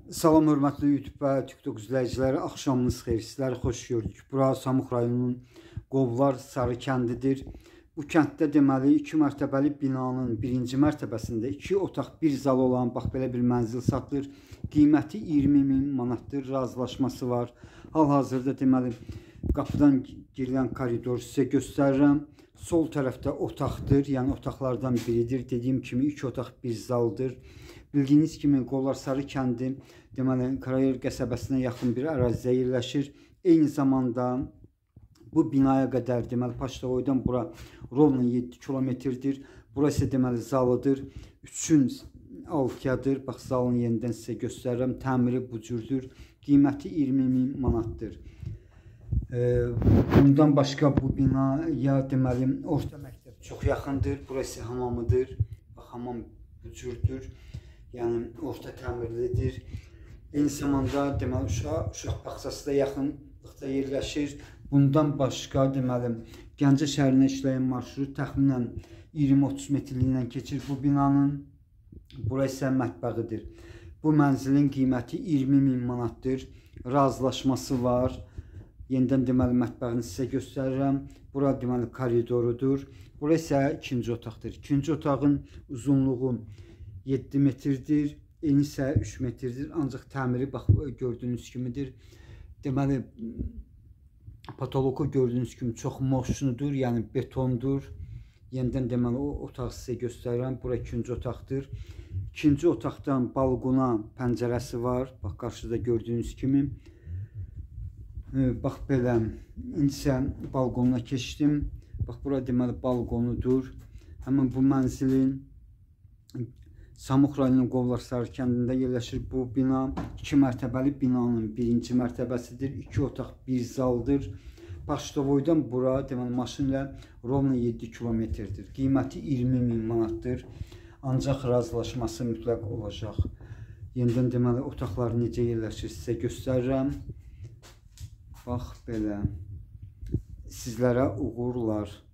Salam hörmətli YouTube və TikTok izləyiciləri, axşamınız xeyir. Sizləri xoş gördük. Bura Samux rayonunun Qovlar Sarı kəndidir. Bu kənddə deməli 2 mərtəbəli binanın birinci mərtəbəsində 2 otaq 1 zal olan bax belə bir mənzil satılır. Qiyməti 20.000 manatdır. Razılaşması var. Hal-hazırda deməli qapıdan girilən koridoru sizə göstərirəm. Sol tərəfdə otaqdır, yəni otaqlardan biridir. Dediyim kimi 2 otaq 1 zaldır. Bildiyiniz kimi Qovlar Sarı kəndi deməli Karayer qəsəbəsinə yaxın bir ərazidə yerləşir. Eyni zamanda bu binaya qədər deməli Paşdavoydan bura rovno 7 kilometrdir. Burası deməli zalıdır. 3'ün 6'yadır. Bax zalını yenidən sizə göstərirəm. Təmiri bu cürdür. Qiyməti 20.000 manatdır. Bundan başqa bu binaya deməli orta məktəb çox yaxındır. Burası hamamıdır. Bax hamam bu cürdür. Yəni orta təmirlidir. Eyni zamanda deməli uşaq bağçası da yaxınlıqda yerləşir. Bundan başqa deməli Gəncə şəhərinə işləyən marşrut təxminən 20-30 metrliyindən keçir bu binanın. Burası isə mətbəxidir. Bu mənzilin qiyməti 20.000 manatdır. Razılaşması var. Yenidən deməli mətbəxini sizə göstərirəm. Bura deməli koridorudur. Burası isə ikinci otaqdır. İkinci otağın uzunluğu 7 metrdir. Eni isə 3 metrdir. Ancaq təmiri bax gördüyünüz kimidir. Deməli patoloku gördüyünüz kimi çox moşnudur, yəni betondur. Yenidən deməli o otağı sizə göstərirəm. Bura ikinci otaqdır. İkinci otaqdan balkona pəncərəsi var. Bax qarşıda gördüyünüz kimi. Bax belə. İndi isə balkonuna keçdim. Bax bura deməli balkonudur. Həmin bu mənzilin Samux rayonunun Qovlar Sarı kəndində yerləşir bu bina. 2 mərtəbəli binanın birinci mərtəbəsidir. 2 otaq 1 zaldır. Paşdavoydan bura deməli maşın ilə rovno 7 kilometrdir. Qiyməti 20.000 manatdır. Ancaq razılaşması mütləq olacaq. Yenidən deməli otaqlar necə yerləşir sizə göstərirəm. Bax belə. Sizlərə uğurlar.